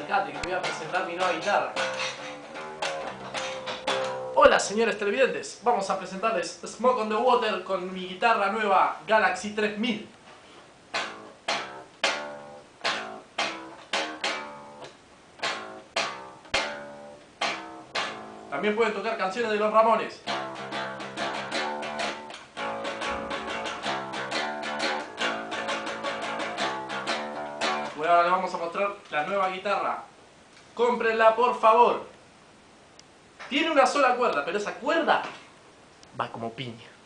acercate que te voy a presentar mi nueva guitarra. Hola señores televidentes, vamos a presentarles Smoke on the Water con mi guitarra nueva Galaxy 3000. También pueden tocar canciones de los Ramones. Bueno, ahora les vamos a mostrar la nueva guitarra. Cómprenla por favor. Tiene una sola cuerda, pero esa cuerda va como piña.